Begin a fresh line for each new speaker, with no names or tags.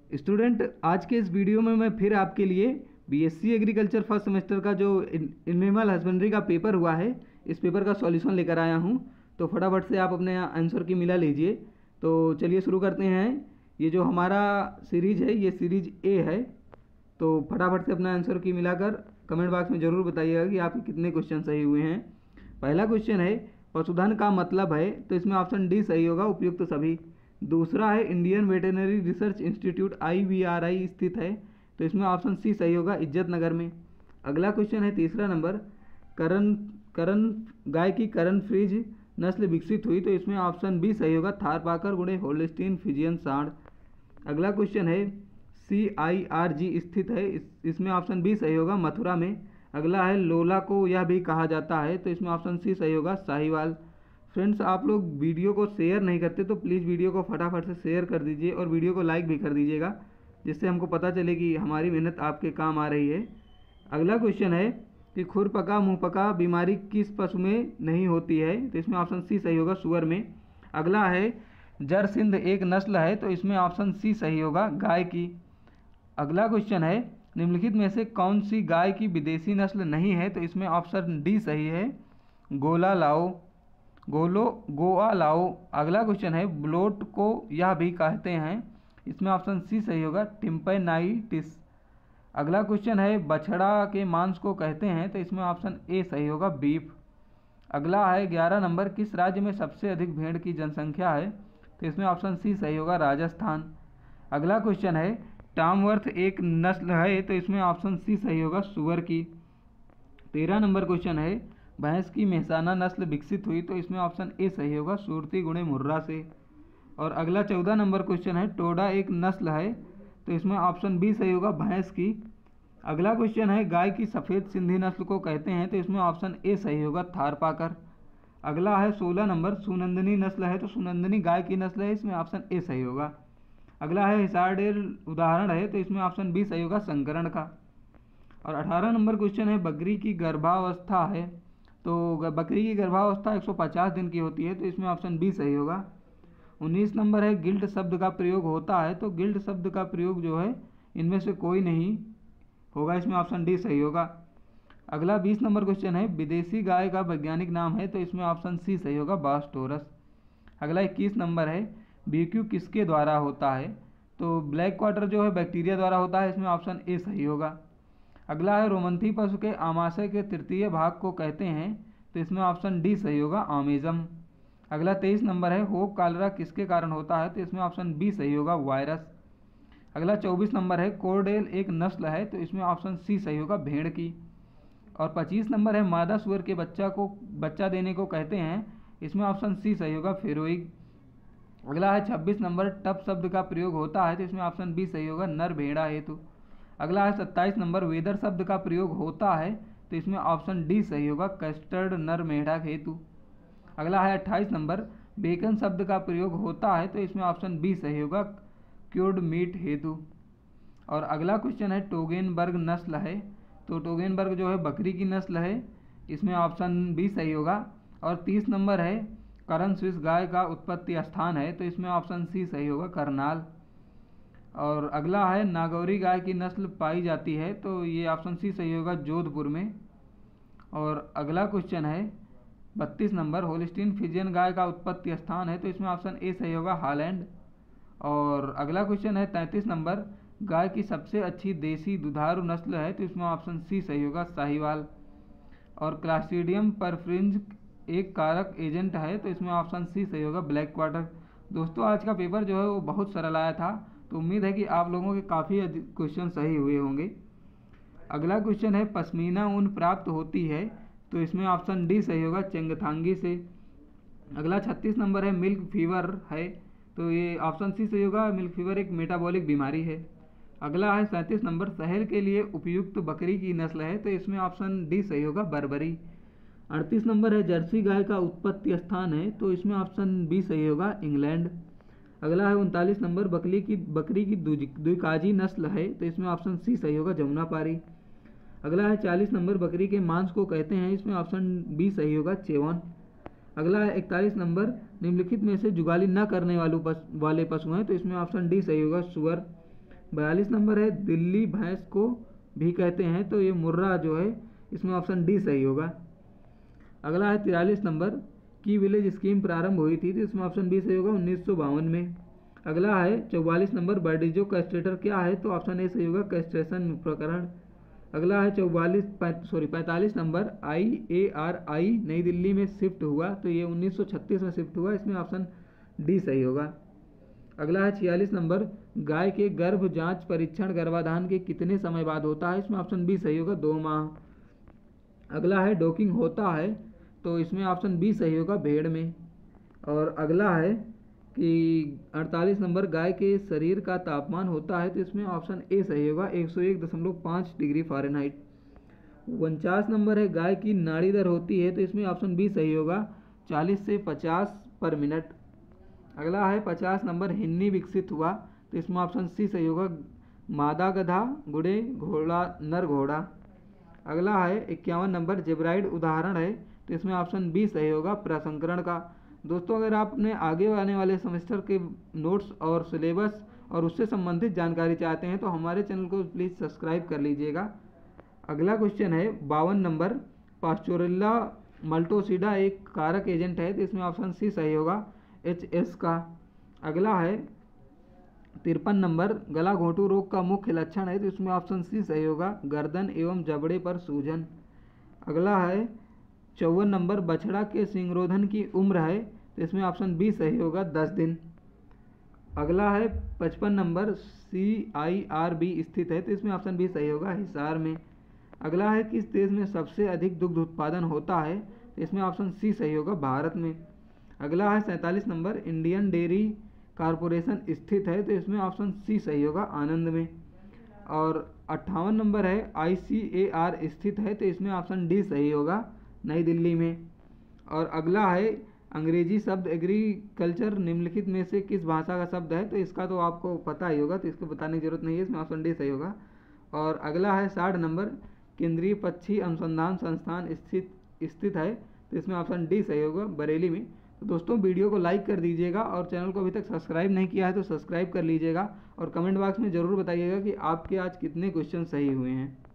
Student, आज के इस वीडियो में मैं फिर आपके लिए बीएससी एग्रीकल्चर फर्स्ट सेमेस्टर का जो एनिमल हस्बेंड्री का पेपर हुआ है, इस पेपर का सॉल्यूशन लेकर आया हूं। तो फटाफट से आप अपने आंसर की मिला लीजिए। तो चलिए शुरू करते हैं। ये जो हमारा सीरीज है, ये सीरीज ए है। तो फटाफट से अपना आंसर की मिलाकर कमेंट बॉक्स में ज़रूर बताइएगा कि आपके कितने क्वेश्चन सही हुए हैं। पहला क्वेश्चन है पशुधन का मतलब है, तो इसमें ऑप्शन डी सही होगा, उपयुक्त सभी। दूसरा है Indian veterinary research institute IVRI स्थित है, तो इसमें ऑप्शन सी सही होगा, इज्जत नगर में। अगला क्वेश्चन है तीसरा नंबर, करण करण गाय की करण फ्रीज नस्ल विकसित हुई, तो इसमें ऑप्शन बी सही होगा, थारपाकर गुणे होल्स्टीन फ्रीजियन सांड। अगला क्वेश्चन है CIRG स्थित है, इसमें ऑप्शन बी सही होगा, मथुरा में। अगला है लोला को यह भी कहा जाता है, तो इसमें ऑप्शन सी सही होगा, साहिवाल। फ्रेंड्स, आप लोग वीडियो को शेयर नहीं करते तो प्लीज़ वीडियो को फटाफट से शेयर कर दीजिए और वीडियो को लाइक भी कर दीजिएगा, जिससे हमको पता चले कि हमारी मेहनत आपके काम आ रही है। अगला क्वेश्चन है कि खुरपका मुंहपका बीमारी किस पशु में नहीं होती है, तो इसमें ऑप्शन सी सही होगा, सुअर में। अगला है जरसिंध एक नस्ल है, तो इसमें ऑप्शन सी सही होगा, गाय की। अगला क्वेश्चन है निम्नलिखित में से कौन सी गाय की विदेशी नस्ल नहीं है, तो इसमें ऑप्शन डी सही है, गोआ लाओ। अगला क्वेश्चन है ब्लोट को यह भी कहते हैं, इसमें ऑप्शन सी सही होगा, टिम्पैनाइटिस। अगला क्वेश्चन है बछड़ा के मांस को कहते हैं, तो इसमें ऑप्शन ए सही होगा, बीफ। अगला है 11 नंबर, किस राज्य में सबसे अधिक भेड़ की जनसंख्या है, तो इसमें ऑप्शन सी सही होगा, राजस्थान। अगला क्वेश्चन है टामवर्थ एक नस्ल है, तो इसमें ऑप्शन सी सही होगा, सुअर की। 13 नंबर क्वेश्चन है भैंस की मेहसाना नस्ल विकसित हुई, तो इसमें ऑप्शन ए सही होगा, सुरती गुणे मुर्रा से। और अगला 14 नंबर क्वेश्चन है टोडा एक नस्ल है, तो इसमें ऑप्शन बी सही होगा, भैंस की। अगला क्वेश्चन है गाय की सफ़ेद सिंधी नस्ल को कहते हैं, तो इसमें ऑप्शन ए सही होगा, थारपाकर। अगला है 16 नंबर, सुनंदनी नस्ल है, तो सुनंदनी गाय की नस्ल है, इसमें ऑप्शन ए सही होगा। अगला है हिसारडेर उदाहरण है, तो इसमें ऑप्शन बी सही होगा, संकरण का। और 18 नंबर क्वेश्चन है बकरी की गर्भावस्था है, तो बकरी की गर्भावस्था 150 दिन की होती है, तो इसमें ऑप्शन बी सही होगा। 19 नंबर है गिल्ट शब्द का प्रयोग होता है, तो गिल्ट शब्द का प्रयोग जो है इनमें से कोई नहीं होगा, इसमें ऑप्शन डी सही होगा। अगला 20 नंबर क्वेश्चन है विदेशी गाय का वैज्ञानिक नाम है, तो इसमें ऑप्शन सी सही होगा, बास्टोरस। अगला 21 नंबर है BQ किसके द्वारा होता है, तो ब्लैक क्वार्टर जो है बैक्टीरिया द्वारा होता है, इसमें ऑप्शन ए सही होगा। अगला है रोमंथी पशु के आमाशय के तृतीय भाग को कहते हैं, तो इसमें ऑप्शन डी सही होगा, आमेजम। अगला 23 नंबर है होप कालरा किसके कारण होता है, तो इसमें ऑप्शन बी सही होगा, वायरस। अगला 24 नंबर है कोरडेल एक नस्ल है, तो इसमें ऑप्शन सी सही होगा, भेड़ की। और 25 नंबर है मादा सुअर के बच्चा देने को कहते हैं, इसमें ऑप्शन सी सही होगा, फेरोइक। अगला है 26 नंबर टप शब्द का प्रयोग होता है, तो इसमें ऑप्शन बी सही होगा, नर भेड़ा हेतु। अगला है 27 नंबर वेदर शब्द का प्रयोग होता है, तो इसमें ऑप्शन डी सही होगा, कस्टर्ड नर मेढ़ा हेतु। अगला है 28 नंबर बेकन शब्द का प्रयोग होता है, तो इसमें ऑप्शन बी सही होगा, क्योर्ड मीट हेतु। और अगला क्वेश्चन है टोगेनबर्ग नस्ल है, तो टोगेनबर्ग जो है बकरी की नस्ल है, इसमें ऑप्शन बी सही होगा। और 30 नंबर है करण स्विस गाय का उत्पत्ति स्थान है, तो इसमें ऑप्शन सी सही होगा, करनाल। और अगला है नागौरी गाय की नस्ल पाई जाती है, तो ये ऑप्शन सी सही होगा, जोधपुर में। और अगला क्वेश्चन है 32 नंबर होल्स्टीन फ्रीजियन गाय का उत्पत्ति स्थान है, तो इसमें ऑप्शन ए सही होगा, हॉलैंड। और अगला क्वेश्चन है 33 नंबर गाय की सबसे अच्छी देसी दुधारू नस्ल है, तो इसमें ऑप्शन सी सही होगा, साहिवाल। और क्लास्ट्रीडियम परफ्रिंज एक कारक एजेंट है, तो इसमें ऑप्शन सी सही होगा, ब्लैक क्वार्टर। दोस्तों, आज का पेपर जो है वो बहुत सरल आया था, तो उम्मीद है कि आप लोगों के काफ़ी क्वेश्चन सही हुए होंगे। अगला क्वेश्चन है पश्मीना ऊन प्राप्त होती है, तो इसमें ऑप्शन डी सही होगा, चंगथांगी से। अगला 36 नंबर है मिल्क फीवर है, तो ये ऑप्शन सी सही होगा, मिल्क फीवर एक मेटाबॉलिक बीमारी है। अगला है 37 नंबर शहर के लिए उपयुक्त बकरी की नस्ल है, तो इसमें ऑप्शन डी सही होगा, बर्बरी। 38 नंबर है जर्सी गाय का उत्पत्ति स्थान है, तो इसमें ऑप्शन बी सही होगा, इंग्लैंड। अगला है 39 नंबर बकरी की द्विकाजी नस्ल है, तो इसमें ऑप्शन सी सही होगा, जमुनापारी। अगला है 40 नंबर बकरी के मांस को कहते हैं, इसमें ऑप्शन बी सही होगा, चेवन। अगला है 41 नंबर निम्नलिखित में से जुगाली न करने वाले पशु हैं, तो इसमें ऑप्शन डी सही होगा, सुअर। 42 नंबर है दिल्ली भैंस को भी कहते हैं, तो ये मुर्रा जो है इसमें ऑप्शन डी सही होगा। अगला है 43 नंबर की विलेज स्कीम प्रारंभ हुई थी, तो इसमें ऑप्शन बी सही होगा 1952 में। अगला है 44 नंबर बर्डिजो कैस्ट्रेटर क्या है, तो ऑप्शन ए सही होगा कैस्ट्रेशन प्रकरण। अगला है 45 नंबर IARI नई दिल्ली में शिफ्ट हुआ, तो ये 1936 में शिफ्ट हुआ, इसमें ऑप्शन डी सही होगा। अगला है 46 नंबर गाय के गर्भ जांच परीक्षण गर्भाधान के कितने समय बाद होता है, इसमें ऑप्शन बी सही होगा 2 माह। अगला है डोकिंग होता है, तो इसमें ऑप्शन बी सही होगा भेड़ में। और अगला है कि 48 नंबर गाय के शरीर का तापमान होता है, तो इसमें ऑप्शन ए सही होगा 101.5 डिग्री फ़ारेनहाइट। 49 नंबर है गाय की नाड़ी दर होती है, तो इसमें ऑप्शन बी सही होगा 40 से 50 पर मिनट। अगला है 50 नंबर हिन्नी विकसित हुआ, तो इसमें ऑप्शन सी सही होगा मादा गधा गुड़े घोड़ा नर घोड़ा। अगला है 51 नंबर जेब्राइड उदाहरण है, तो इसमें ऑप्शन बी सही होगा प्रसंकरण का। दोस्तों अगर आपने आगे आने वाले सेमेस्टर के नोट्स और सिलेबस और उससे संबंधित जानकारी चाहते हैं तो हमारे चैनल को प्लीज़ सब्सक्राइब कर लीजिएगा। अगला क्वेश्चन है 52 नंबर पास्चोरेल्ला मल्टोसिडा एक कारक एजेंट है, तो इसमें ऑप्शन सी सही होगा HS का। अगला है 53 नंबर गला घोंटू रोग का मुख्य लक्षण है, तो इसमें ऑप्शन सी सही होगा गर्दन एवं जबड़े पर सूजन। अगला है 54 नंबर बछड़ा के सिंगरोधन की उम्र है, तो इसमें ऑप्शन बी सही होगा 10 दिन। अगला है 55 नंबर CIRB स्थित है, तो इसमें ऑप्शन बी सही होगा हिसार में। अगला है किस देश में सबसे अधिक दुग्ध उत्पादन होता है, तो इसमें ऑप्शन सी सही होगा भारत में। अगला है 47 नंबर इंडियन डेयरी कॉरपोरेशन स्थित है, तो इसमें ऑप्शन सी सही होगा आनंद में। और 58 नंबर है ICAR स्थित है, तो इसमें ऑप्शन डी सही होगा नई दिल्ली में। और अगला है अंग्रेजी शब्द एग्रीकल्चर निम्नलिखित में से किस भाषा का शब्द है, तो इसका तो आपको पता ही होगा, तो इसको बताने की जरूरत नहीं है, इसमें ऑप्शन डी सही होगा। और अगला है 60 नंबर केंद्रीय पक्षी अनुसंधान संस्थान स्थित है, तो इसमें ऑप्शन डी सही होगा बरेली में। तो दोस्तों वीडियो को लाइक कर दीजिएगा और चैनल को अभी तक सब्सक्राइब नहीं किया है तो सब्सक्राइब कर लीजिएगा और कमेंट बॉक्स में ज़रूर बताइएगा कि आपके आज कितने क्वेश्चन सही हुए हैं।